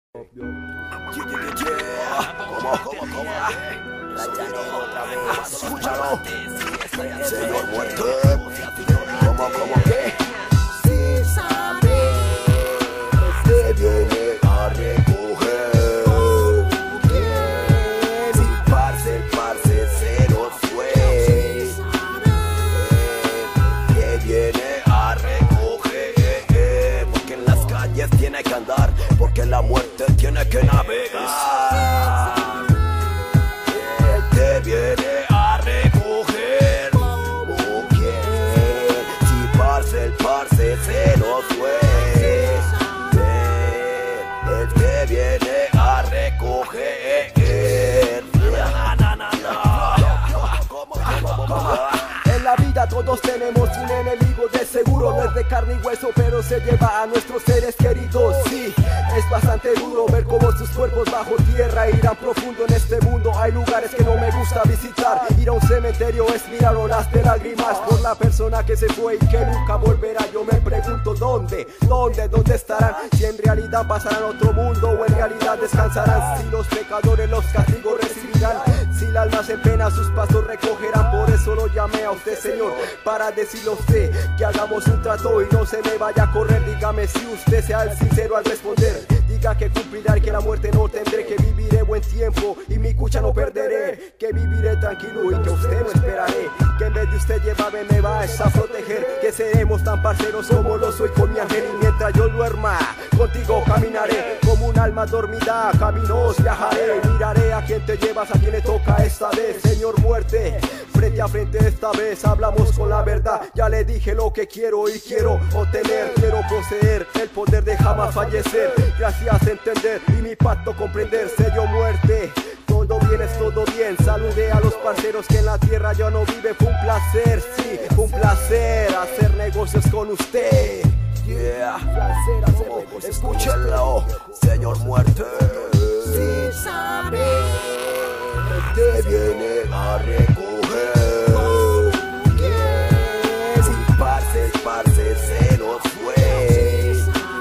¿Cómo? Rachaneo otra vez, Escúchalo. Señor Muerte. ¿Cómo qué? Sin saber se viene a recoger. Si parce se nos fue. Que viene a recoger. Porque en las calles tiene que andar. Porque la muerte tiene que navegar. Viene a recoger. Si el parce se nos fue. El que viene a recoger. En la vida todos tenemos un enemigo de seguro. No es de carne y hueso, pero se lleva a nuestros seres queridos. Sí, es bastante duro ver cómo sus cuerpos bajo tierra irán profundo en este mundo. Hay lugares que no me gusta visitar. Ir a un cementerio es mirar olas de lágrimas por la persona que se fue y que nunca volverá. Yo me pregunto ¿dónde estarán? Si en realidad pasarán a otro mundo o en realidad descansarán. Si los pecadores los castigos recibirán. Si el alma se pena sus pasos recogerán. Por eso lo llamé a usted, Señor, para decirle a usted que hagamos un trato y no se me vaya a correr. Dígame si usted sea el sincero al responder. Diga que cumplirá y que la muerte no tendré. Que viviré buen tiempo y mi cucha no perderé. Que viviré tranquilo y que usted no esperaré. Que en vez de usted llevarme me vas a proteger. Que seremos tan parceros como lo soy con mi ángel. Y mientras yo duerma, contigo caminaré. Como un alma dormida, caminos viajaré. Miraré a quién te llevas, a quién le toca esta vez. Señor Muerte, frente a frente esta vez hablamos con la verdad. Ya le dije lo que quiero y quiero obtener. Quiero poseer el poder de jamás fallecer. Gracias a entender y mi pacto comprender. Sello Muerte, todo bien es todo bien. Saludé a los parceros que en la tierra ya no vive. Fue un placer, sí, fue un placer hacer negocios con usted. Yeah, escúchenlo, Señor Muerte. Sin saber te viene a recoger. Si parce se nos fue.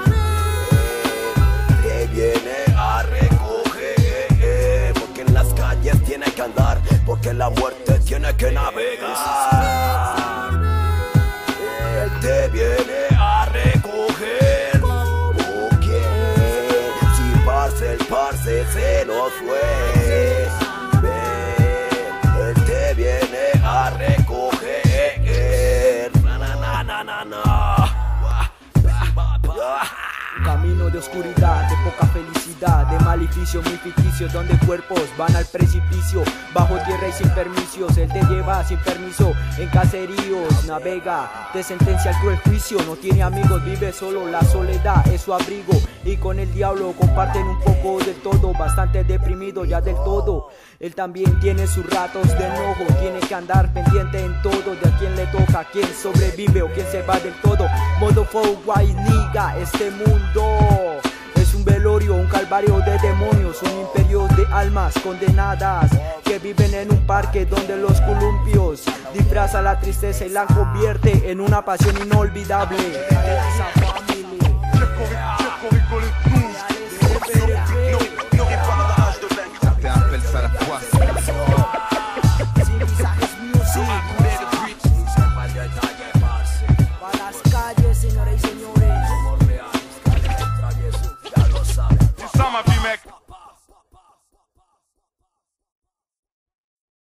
Te viene a recoger. Porque en las calles tiene que andar. Porque la muerte tiene que navegar. Te viene a recoger. Si el parce se nos fue. Él te viene a recoger. Camino de oscuridad, de poca felicidad, de maleficio muy ficticio, donde cuerpos van al precipicio, bajo tierra y sin permisos. Él te lleva sin permiso en caseríos, navega, te sentencia al cruel juicio. No tiene amigos, vive solo, la soledad es su abrigo. Y con el diablo comparten un poco de todo, bastante deprimido ya del todo. Él también tiene sus ratos de enojo, tiene que andar pendiente en todo, de a quién le toca, quién sobrevive o quién se va del todo. Modo white nigga, este mundo es un velorio, un calvario de demonios, un imperio de almas condenadas que viven en un parque donde los columpios disfrazan la tristeza y la convierte en una pasión inolvidable.